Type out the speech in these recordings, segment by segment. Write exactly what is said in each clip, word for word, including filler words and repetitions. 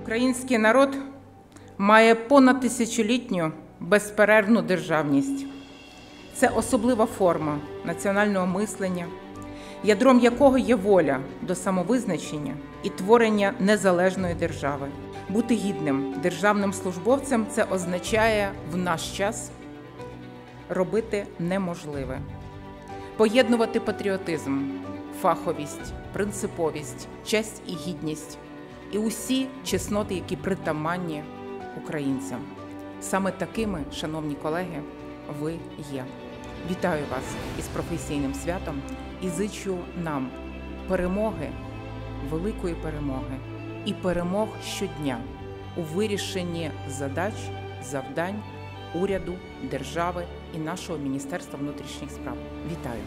Український народ має понад тисячолітню безперервну державність. Це особлива форма національного мислення, ядром якого є воля до самовизначення і творення незалежної держави. Бути гідним державним службовцем – це означає в наш час робити неможливе. Поєднувати патріотизм, фаховість, принциповість, честь і гідність і усі чесноти, які притаманні українцям. Саме такими, шановні колеги, ви є. Вітаю вас із професійним святом і зичу нам перемоги, великої перемоги і перемог щодня у вирішенні задач, завдань уряду, держави і нашого Міністерства внутрішніх справ. Вітаю!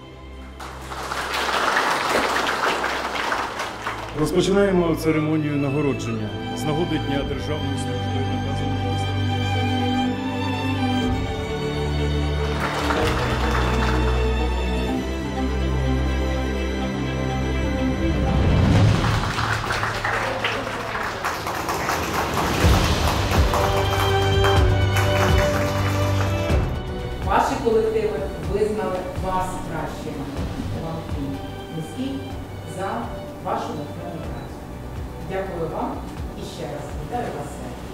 Розпочинаємо церемонію нагородження з нагоди Дня Державної служби наказом міністра. Ваші колективи визнали вас кращими. Вам низький за вашу натхненну працю. Дякую вам і ще раз вітаю вас.